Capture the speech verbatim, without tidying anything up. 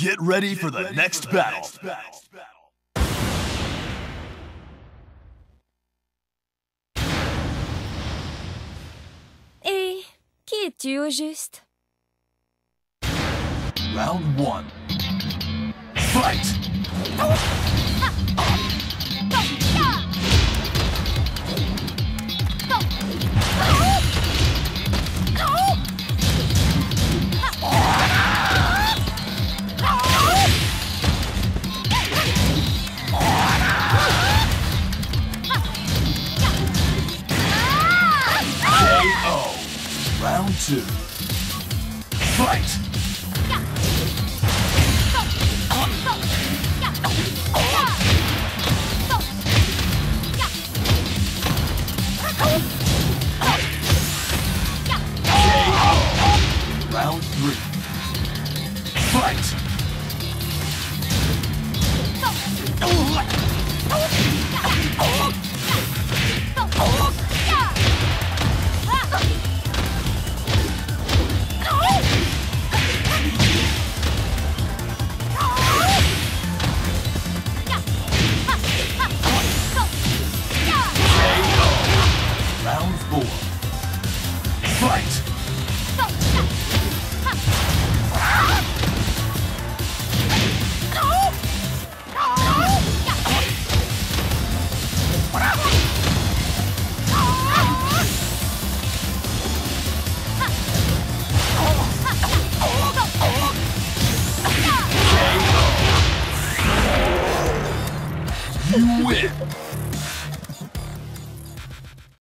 Get ready for the next battle. Et qui es-tu au juste? Round one. Fight! K O. Round two. Fight! K O. Round three. Fight!